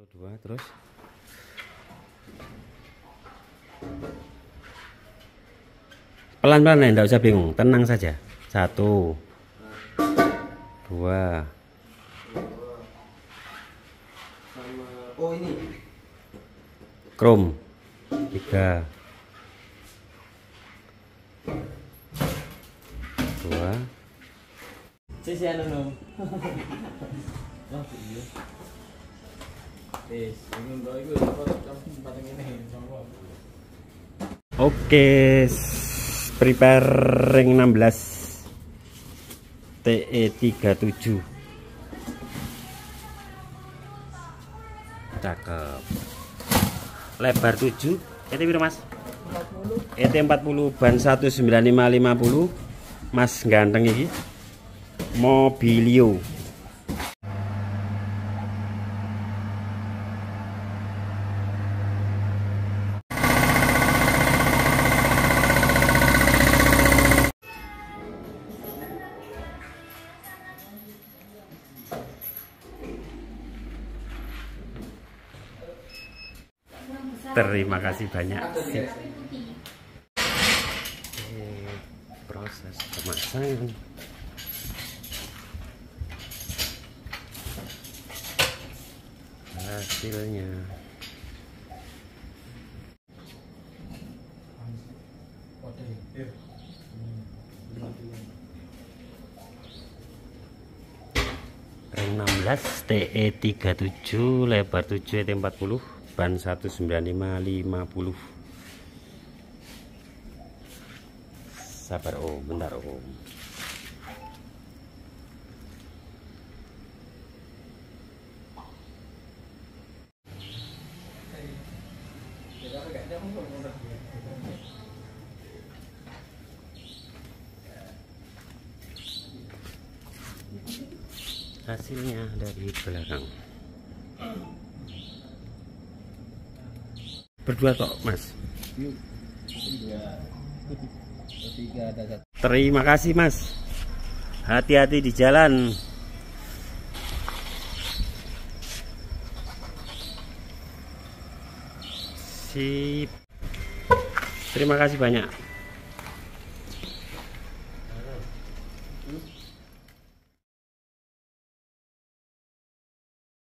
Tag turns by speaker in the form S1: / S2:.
S1: Satu dua terus pelan-pelan ya, enggak usah bingung, tenang saja. Satu dua
S2: oh ini
S1: krom tiga dua
S2: sisi anu nom oh iya ini untuk itu pateng ini
S1: oke. Prepare ring 16 TE37 cakep, lebar 7 ET berapa mas? 40 ET 40 ban 19550 mas ganteng ini Mobilio. Terima kasih banyak. Sip. Proses pemasangan. Hasilnya. Ring 16 TE37 lebar 7 ET40 ban 19550. Sabar om, bentar om. Hasilnya dari belakang. Berdua kok mas. Terima kasih mas. Hati-hati di jalan. Sip. Terima kasih banyak.